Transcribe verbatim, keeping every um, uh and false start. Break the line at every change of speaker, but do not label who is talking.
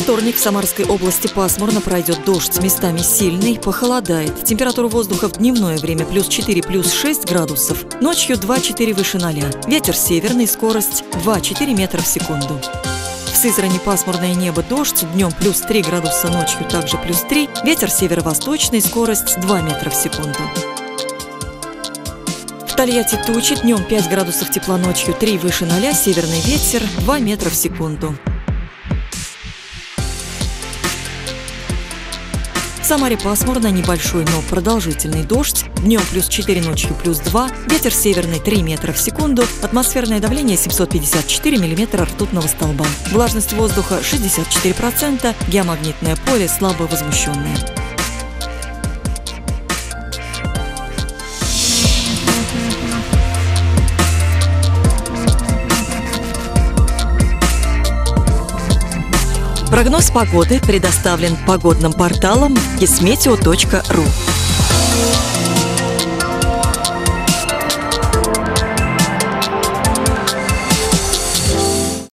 вторник в Самарской области пасмурно, пройдет дождь, местами сильный, похолодает. Температура воздуха в дневное время плюс четыре, плюс шесть градусов, ночью два-четыре выше ноля. Ветер северный, скорость два-четыре метра в секунду. В Сызрани пасмурное небо, дождь, днем плюс три градуса, ночью также плюс три. Ветер северо-восточный, скорость два метра в секунду. В Тольятти тучи, днем пять градусов тепла, ночью три выше ноля, северный ветер два метра в секунду. В Самаре пасмурно, небольшой, но продолжительный дождь. Днем плюс четыре, ночью плюс два. Ветер северный три метра в секунду. Атмосферное давление семьсот пятьдесят четыре миллиметра ртутного столба. Влажность воздуха шестьдесят четыре процента. Геомагнитное поле слабо возмущенное. Прогноз погоды предоставлен погодным порталом кисметео точка ру.